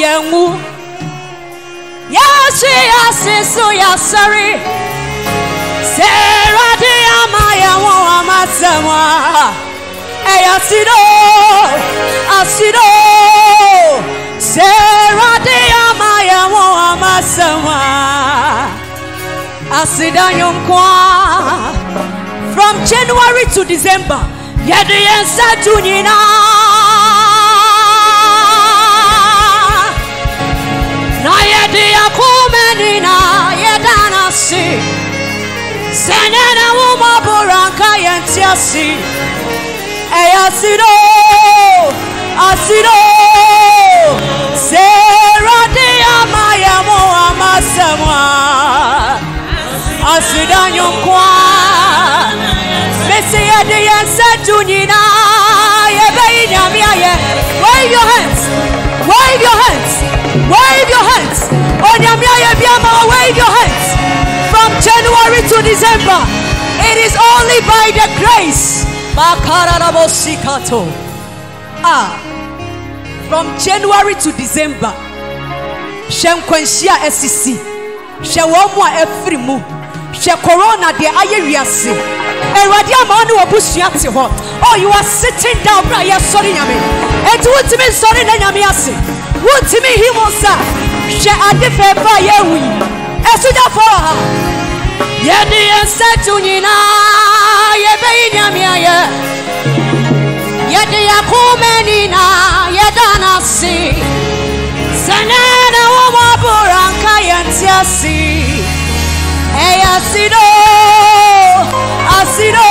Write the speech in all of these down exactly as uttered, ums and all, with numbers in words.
yengu. Yes, yes, yes, so yes, sorry. Sarah, the Amaya, Matsama. Hey, I see no, I see no. Sarah, the Amaya, Matsama. I see Daniel Kwa. From January to December, Yadi and Satunina. Nayadi Akumenina, Yadana si. Senana Wuma Buranka Yantiasi. Ayasido, Asido. Sarah de Amaya Moama Sama. Asidanyo Kwa. Messiah de Yansatunina. Wave your hands, wave your hands, wave your hands. Wave your hands. From January to December, it is only by the grace. Ah, from January to December, Shenkwenshia S C C, Shewomwa Efrimu, She Corona de Ayeriasi, and Radia Manu Obusiati. Oh, you are sitting down, Brian. Sorry, Yami. And what to me, sorry, Namiasi. What to me, he was that. She had the paper, Yewi. As you for her. Yadi and Satunina, Yabayamia. Yadi Akumenina, Yadanasi. Sanana Womaburanka Yantiasi. Hey, Asido, Asido.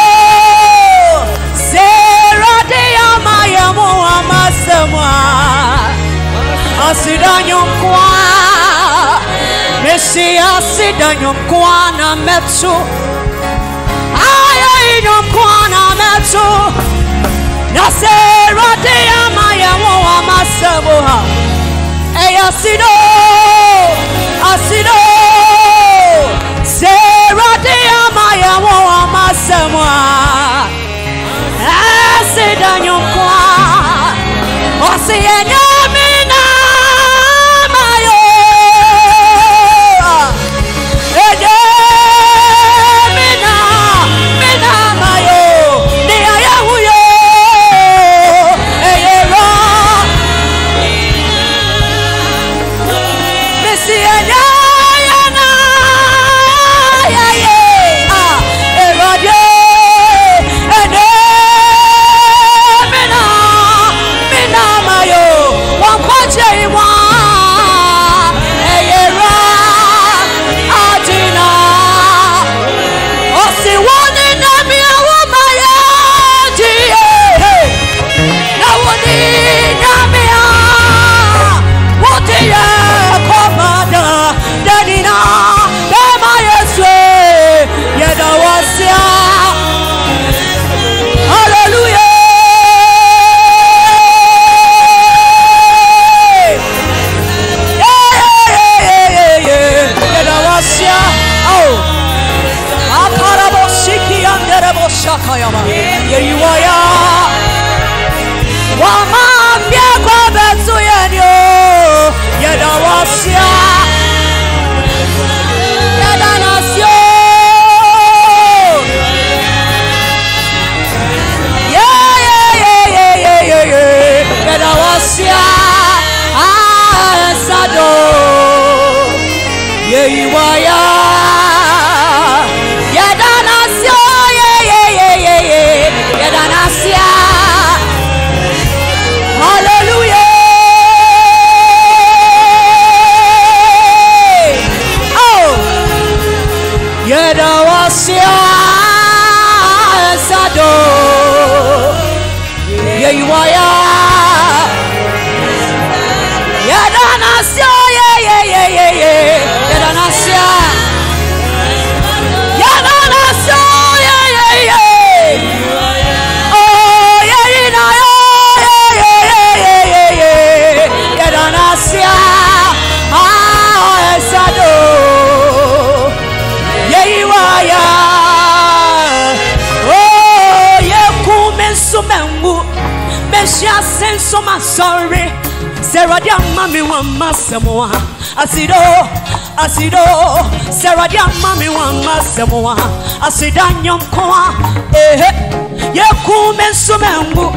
Sarah de Amaya Moama Sama. Asidanyo Kwa. Messi Asidanyo Kwa na Metsu. Ayainyo Kwa na Metsu. Na Sarah de Amaya Moama Sama. Hey, Asido, Asido. Sarah de Amaya Moama Sama. Asidanyo Kwa. Osienya mina mayo. Ede mina mina mayo. Ni ayahuyo. Eyero. Mesienya yana ya ye. Ah, erode. Ede mina mina mayo. Wankwache wa. Eyero. Adina. Osi wani na miya wumaya. Jiye. Na wani na miya. Wotiye komada. Denina. Dema Yeswe. Yeda wasya. Hallelujah. Yeah, yeah, yeah, yeah, yeah. Yeda wasya. Oh. Akarabo shiki anderebo shakayama. Yeyuaya. Wamambia kwa betu yenyo. Yeda wasya. Yeda nasyo. Yeah, yeah, yeah, yeah, yeah, yeah, yeah. Yeda wasya. Ah, sado. Yeyuaya. Yeda nasyo. Yeah, yeah, yeah, yeah, yeah. Yeda nasya. Hallelujah. Oh, Yeda wasya sado. Yeyuaya. Yeda nasya. Yeah, yeah, yeah, yeah, yeah. Yeda nasya. Yeda nasya. Yeah, yeah, yeah. Oh, yeah, yeah, yeah, yeah, yeah, yeah, yeah. Yeda nasya. Ah, sado. Yeyuaya. Oh, yeah, kume sumengu. Mesha senso masore. Seradia mami wa masemoa asido asido Seradia mami wa masemoa asida nyomkoa eh yekume sumembu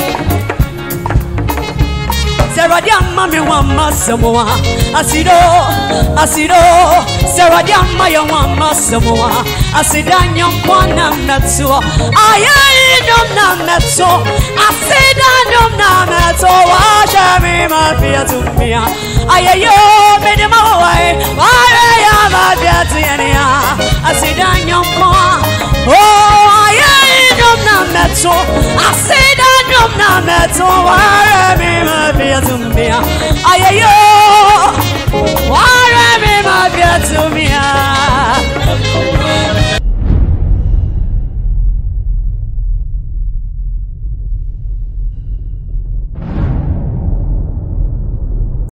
Seradia mami wa masemoa asido asido Seradia maya wa masemoa asida nyomkoa na meto aye nyom na meto asida nyom na meto wa shami mafia tumia aye yo medema wae wae ya mafia tiania asida nyomkoa oh aye nyom na meto asida nyom na meto wa shami mafia tumia aye yo